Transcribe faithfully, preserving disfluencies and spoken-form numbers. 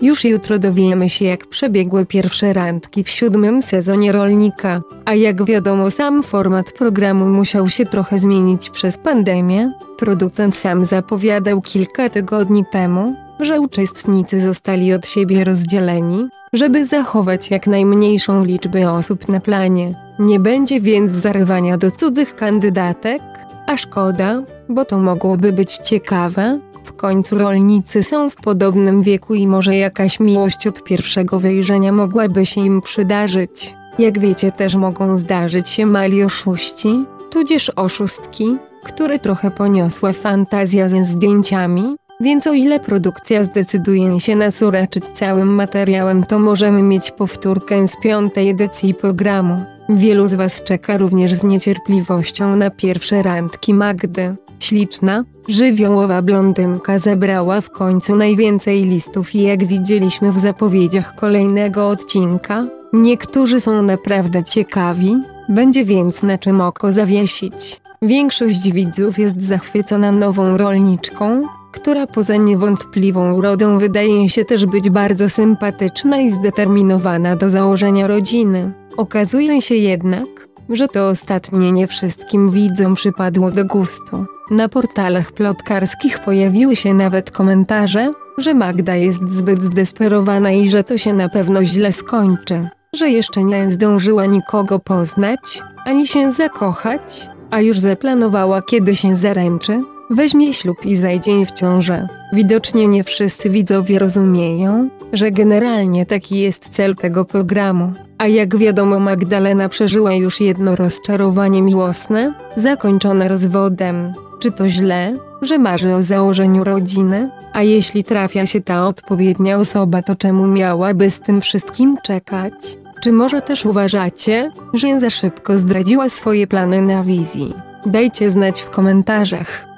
Już jutro dowiemy się, jak przebiegły pierwsze randki w siódmym sezonie Rolnika, a jak wiadomo, sam format programu musiał się trochę zmienić przez pandemię. Producent sam zapowiadał kilka tygodni temu, że uczestnicy zostali od siebie rozdzieleni, żeby zachować jak najmniejszą liczbę osób na planie. Nie będzie więc zarywania do cudzych kandydatek, a szkoda, bo to mogłoby być ciekawe. W końcu rolnicy są w podobnym wieku i może jakaś miłość od pierwszego wejrzenia mogłaby się im przydarzyć. Jak wiecie, też mogą zdarzyć się mali oszuści, tudzież oszustki, które trochę poniosła fantazja ze zdjęciami, więc o ile produkcja zdecyduje się nas uraczyć całym materiałem, to możemy mieć powtórkę z piątej edycji programu. Wielu z was czeka również z niecierpliwością na pierwsze randki Magdy. Śliczna, żywiołowa blondynka zebrała w końcu najwięcej listów i jak widzieliśmy w zapowiedziach kolejnego odcinka, niektórzy są naprawdę ciekawi, będzie więc na czym oko zawiesić. Większość widzów jest zachwycona nową rolniczką, która poza niewątpliwą urodą wydaje się też być bardzo sympatyczna i zdeterminowana do założenia rodziny. Okazuje się jednak, że to ostatnie nie wszystkim widzom przypadło do gustu. Na portalach plotkarskich pojawiły się nawet komentarze, że Magda jest zbyt zdesperowana i że to się na pewno źle skończy, że jeszcze nie zdążyła nikogo poznać, ani się zakochać, a już zaplanowała, kiedy się zaręczy, weźmie ślub i zajdzie w ciążę. Widocznie nie wszyscy widzowie rozumieją, że generalnie taki jest cel tego programu. A jak wiadomo, Magdalena przeżyła już jedno rozczarowanie miłosne, zakończone rozwodem. Czy to źle, że marzy o założeniu rodziny? A jeśli trafia się ta odpowiednia osoba, to czemu miałaby z tym wszystkim czekać? Czy może też uważacie, że za szybko zdradziła swoje plany na wizji? Dajcie znać w komentarzach.